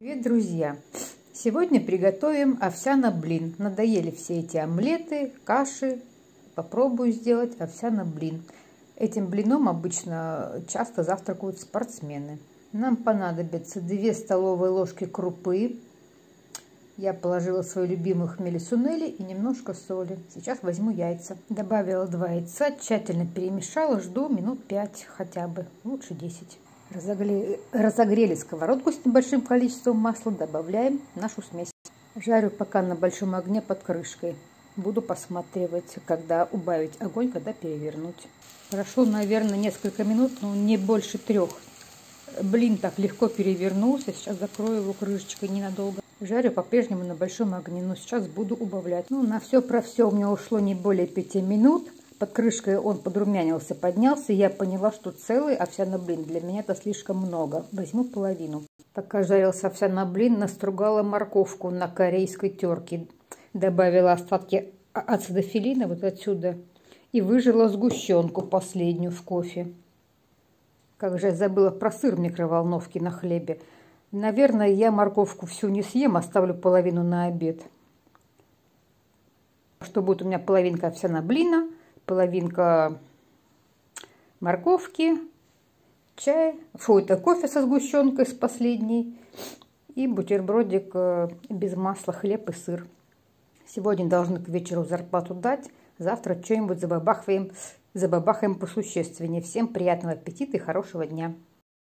Привет, друзья! Сегодня приготовим овсяный блин. Надоели все эти омлеты, каши. Попробую сделать овсяный блин. Этим блином обычно часто завтракают спортсмены. Нам понадобится 2 столовые ложки крупы. Я положила свою любимую хмели-сунели и немножко соли. Сейчас возьму яйца. Добавила 2 яйца, тщательно перемешала, жду минут 5 хотя бы, лучше 10. Разогрели сковородку с небольшим количеством масла, добавляем нашу смесь. Жарю пока на большом огне под крышкой. Буду посматривать, когда убавить огонь, когда перевернуть. Прошло, наверное, несколько минут, но не больше 3. Блин так легко перевернулся. Сейчас закрою его крышечкой ненадолго. Жарю по-прежнему на большом огне, но сейчас буду убавлять. На все про все у меня ушло не более 5 минут. Под крышкой он подрумянился, поднялся, и я поняла, что целый овсяный блин для меня это слишком много. Возьму половину. Пока жарился овсяный блин, настругала морковку на корейской терке. Добавила остатки ацетофилина вот отсюда и выжила сгущенку последнюю в кофе. Как же я забыла про сыр в микроволновке на хлебе. Наверное, я морковку всю не съем, оставлю половину на обед. Что будет у меня половинка овсяного блина, половинка морковки, чай, это кофе со сгущенкой с последней и бутербродик без масла, хлеб и сыр. Сегодня должны к вечеру зарплату дать, завтра что-нибудь забабахаем посущественнее. Всем приятного аппетита и хорошего дня!